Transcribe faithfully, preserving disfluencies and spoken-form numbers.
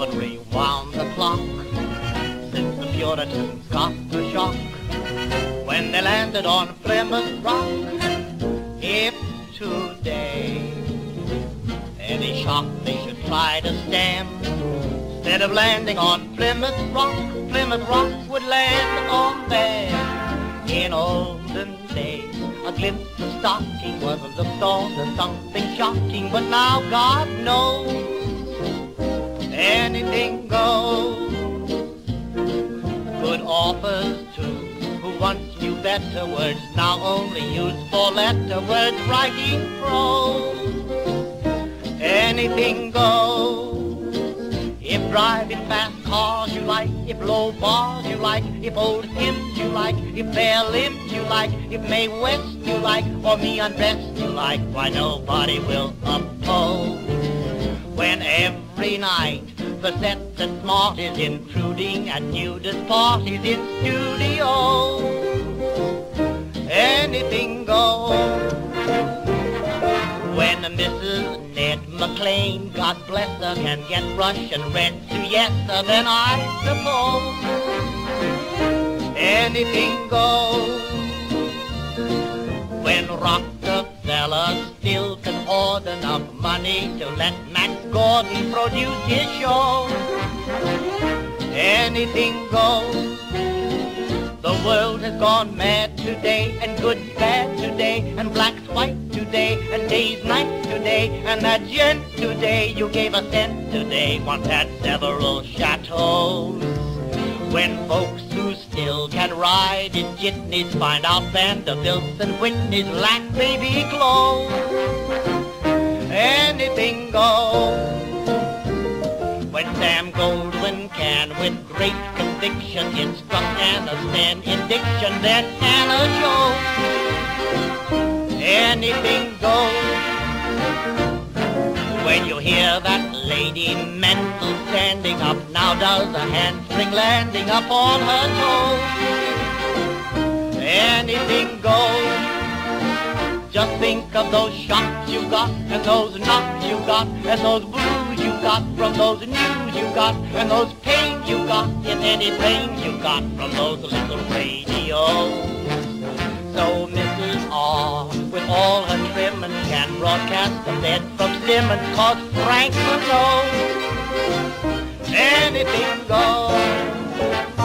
would rewound the clock since the Puritans got the shock when they landed on Plymouth Rock. If today any shock they should try to stem, instead of landing on Plymouth Rock, Plymouth Rock would land on them. In olden days, a glimpse of stocking was looked on as something shocking, but now God knows anything goes. Good authors too, who once knew better words, now only use four-letter words writing prose. Anything goes. If driving fast cars you like, if low bars you like, if old hymns you like, if bare limbs you like, if Mae West you like, or me undressed you like, why nobody will oppose. When every night the set that's smart is intruding at nudist parties in studios, anything goes. When Missus Ned McLean, God bless her, can get Russian red siesta, then I suppose anything goes. When Rockefeller still can hoard enough money to let Max Gordon produce his show, anything goes. The world has gone mad today, and good's bad today, and black's white today, and day's night today, and that gent today you gave a cent today once had several chateaus. When folks who still can ride in jitneys find out Vanderbilts and Whitneys lack baby clothes, anything goes. When Sam Goldwyn can, with great conviction, instruct Anna Sten in diction, then Anna shows anything goes. When you hear that Lady Mental standing up, now does a handspring landing up on her toes, anything goes. Just think of those shocks you got, and those knocks you got, and those blues you got from those news you got, and those pains you got in any brains you got from those little radios. So Missus R, with all her trimmings, can broadcast the bed from Simmons, 'cause Franklin knows anything goes.